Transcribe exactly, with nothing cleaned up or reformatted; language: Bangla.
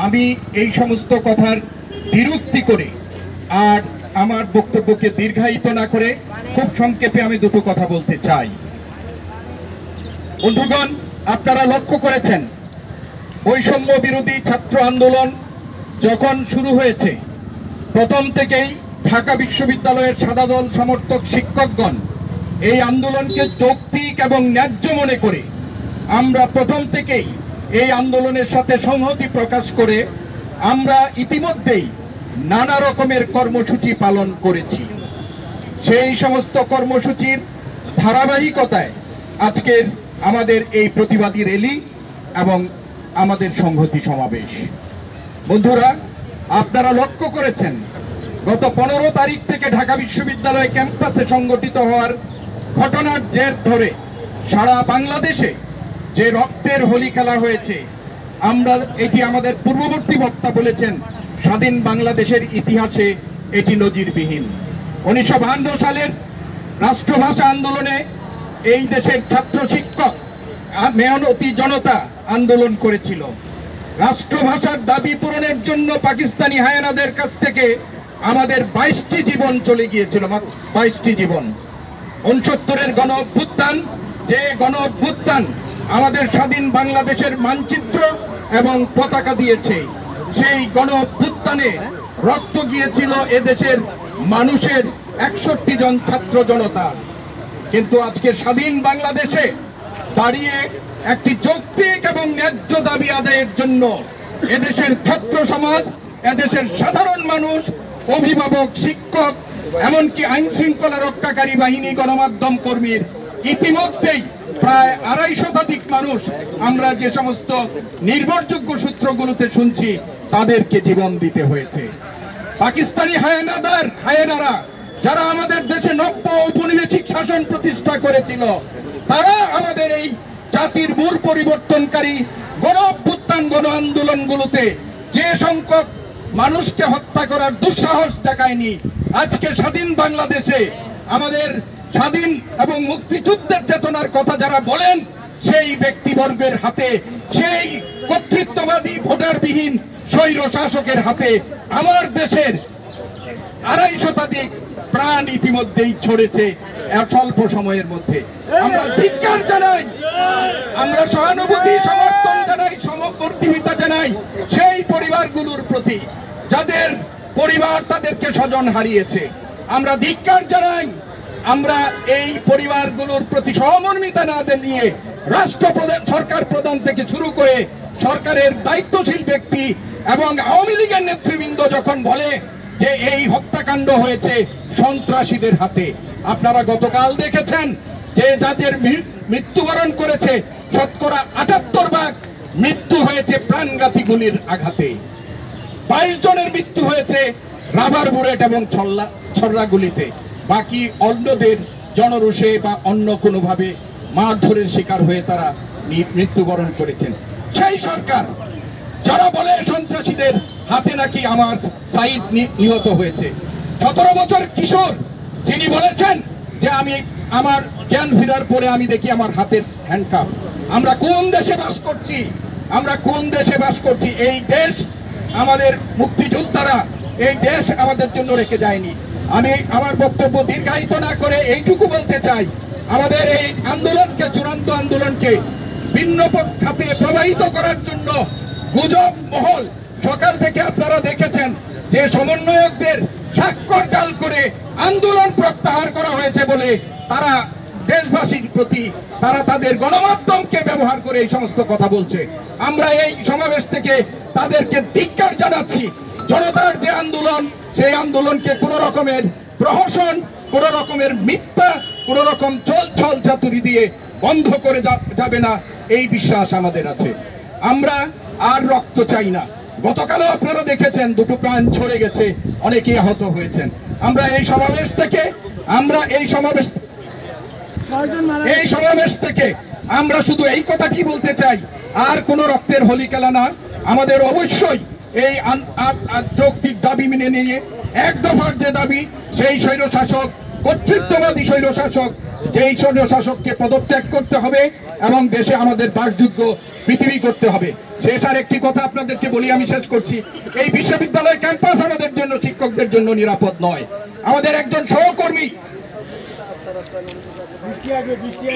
আমি এই সমস্ত কথার বিরক্তি করে আর আমার বক্তব্যকে দীর্ঘায়িত না করে খুব সংক্ষেপে আমি দুটো কথা বলতে চাই। বন্ধুগণ, আপনারা লক্ষ্য করেছেন বৈষম্য বিরোধী ছাত্র আন্দোলন যখন শুরু হয়েছে প্রথম থেকেই ঢাকা বিশ্ববিদ্যালয়ের সাদা দল সমর্থক শিক্ষকগণ এই আন্দোলনকে যৌক্তিক এবং ন্যায্য মনে করে আমরা প্রথম থেকেই এই আন্দোলনের সাথে সংহতি প্রকাশ করে আমরা ইতিমধ্যেই নানা রকমের কর্মসূচি পালন করেছি। সেই সমস্ত কর্মসূচির ধারাবাহিকতায় আজকের আমাদের এই প্রতিবাদী র্যালি এবং আমাদের সংহতি সমাবেশ। বন্ধুরা, আপনারা লক্ষ্য করেছেন গত পনেরো তারিখ থেকে ঢাকা বিশ্ববিদ্যালয় ক্যাম্পাসে সংগঠিত হওয়ার ঘটনার জের ধরে সারা বাংলাদেশে যে রক্তের হোলি খেলা হয়েছে, আমরা এটি আমাদের পূর্ববর্তী বক্তা বলেছেন স্বাধীন বাংলাদেশের ইতিহাসে এটি নজিরবিহীন। উনিশশো বাহান্ন সালের রাষ্ট্রভাষা আন্দোলনে এই দেশের ছাত্র শিক্ষক মেহনতি জনতা আন্দোলন করেছিল। রাষ্ট্রভাষার দাবি পূরণের জন্য পাকিস্তানি হায়নাদের কাছ থেকে আমাদের বাইশটি জীবন চলে গিয়েছিল, বাইশটি জীবন। উনসত্তরের গণ অভ্যুত্থান, যে গণ অভ্যুত্থান আমাদের স্বাধীন বাংলাদেশের মানচিত্র এবং পতাকা দিয়েছে, সেই গণ অভ্যুত্থানে রক্ত গিয়েছিল এদেশের মানুষের একষট্টি জন ছাত্র জনতা। কিন্তু আজকে স্বাধীন বাংলাদেশে দাঁড়িয়ে একটি যৌক্তিক এবং ন্যায্য দাবি আদায়ের জন্য এদেশের ছাত্র সমাজ, এদেশের সাধারণ মানুষ, অভিভাবক, শিক্ষক, এমনকি আইন শৃঙ্খলা রক্ষাকারী বাহিনী, গণমাধ্যম কর্মীর ইতিমধ্যেই প্রায় আড়াই শতাধিক মানুষ আমরা যে সমস্ত নির্ভরযোগ্য সূত্রগুলোতে শুনছি তাদেরকে জীবন দিতে হয়েছে। পাকিস্তানি হায়নাদার হায়নারা যারা আমাদের দেশে নব্য ঔপনিবেশিক শাসন প্রতিষ্ঠা করেছিল, তারা আমাদের এই জাতির মূল পরিবর্তনকারী গণ অভ্যুত্থান গণ আন্দোলনগুলোতে যে সংখ্যক মানুষকে হত্যা করার দুঃসাহস দেখায়নি, আজকে স্বাধীন বাংলাদেশে আমাদের স্বাধীন এবং মুক্তিযুদ্ধের চেতনার কথা যারা বলেন, সেই ব্যক্তিবর্গের হাতে, সেই কর্তৃত্ববাদী ভোটারবিহীন স্বৈর শাসকের হাতে আমার দেশের আড়াই শতাধিক প্রাণ ইতিমধ্যেই ছড়েছে স্বল্প সময়ের মধ্যে। আমরা ধিক্কার জানাই, আমরা সহানুভূতি সমর্থন জানাই, সমবর্তিতা জানাই সেই পরিবারগুলোর প্রতি যাদের পরিবার তাদেরকে স্বজন হারিয়েছে। আমরা ধিক্কার জানাই, আমরা এই পরিবারগুলোর প্রতি সহমর্মিতা না নিয়ে রাষ্ট্র প্রধান, সরকার প্রধান থেকে শুরু করে সরকারের দায়িত্বশীল ব্যক্তি এবং আওয়ামী লীগের নেতৃবৃন্দ যখন বলে যে এই হত্যাকাণ্ড হয়েছে সন্ত্রাসীদের হাতে। আপনারা গতকাল দেখেছেন যে যাদের মৃত্যুবরণ করেছে শতকরা আটাত্তর ভাগ মৃত্যু হয়েছে প্রাণঘাতী গুলির আঘাতে, বাইশ জনের মৃত্যু হয়েছে রাবার বুলেট এবং ছল্লা ছড়া গুলিতে, বাকি অন্যদের জনরোষে বা অন্য কোনোভাবে মারধরের শিকার হয়ে তারা মৃত্যুবরণ করেছেন। সেই সরকার যারা বলে সন্ত্রাসীদের হাতে নাকি আমার সাইদ নিহত হয়েছে, সতেরো বছর কিশোর যিনি বলেছেন যে আমি আমার জ্ঞান ফেরার পরে আমি দেখি আমার হাতের হ্যান্ডকাপ। আমরা কোন দেশে বাস করছি? আমরা কোন দেশে বাস করছি? এই দেশ আমাদের মুক্তিযোদ্ধারা এই দেশ আমাদের জন্য রেখে যায়নি। আমি আমার বক্তব্য দীর্ঘায়িত না করে এইটুকু বলতে চাই, আমাদের এই আন্দোলনকে, চূড়ান্ত আন্দোলনকে ভিন্ন খাতে প্রবাহিত করার জন্য গুজব মহল সকাল থেকে আপনারা দেখেছেন যে সমন্বয়কদের স্বাক্ষর জাল করে আন্দোলন প্রত্যাহার করা হয়েছে বলে তারা দেশবাসীর প্রতি তারা তাদের গণমাধ্যমকে ব্যবহার করে এই সমস্ত কথা বলছে। আমরা এই সমাবেশ থেকে তাদেরকে ধিক্কার জানাচ্ছি। জনতার যে আন্দোলন, সেই আন্দোলনকে কোন রকমের প্রহসন, কোন রকমের মিথ্যা, কোন রকম ছল ছল চাতুরি দিয়ে বন্ধ করে যাবে না, এই বিশ্বাস আমাদের আছে। আমরা আর রক্ত চাই না। গতকালও আপনারা দেখেছেন দুটো প্রাণ ছড়ে গেছে, অনেকে আহত হয়েছেন। আমরা এই সমাবেশ থেকে আমরা এই সমাবেশ এই সমাবেশ থেকে আমরা শুধু এই কথাটি বলতে চাই, আর কোন রক্তের হোলি খেলা না। আমাদের অবশ্যই এই যৌক্তিক দাবি মেনে নিয়ে এক দফার যে দাবি, সেই স্বৈর শাসক, কর্তৃত্ববাদী স্বৈর শাসক, যেই স্বৈর শাসককে পদত্যাগ করতে হবে এবং দেশে আমাদের বাসযোগ্য পৃথিবী করতে হবে। শেষ আর একটি কথা আপনাদেরকে বলি, আমি শেষ করছি। এই বিশ্ববিদ্যালয় ক্যাম্পাস আমাদের জন্য, শিক্ষকদের জন্য নিরাপদ নয়। আমাদের একজন সহকর্মী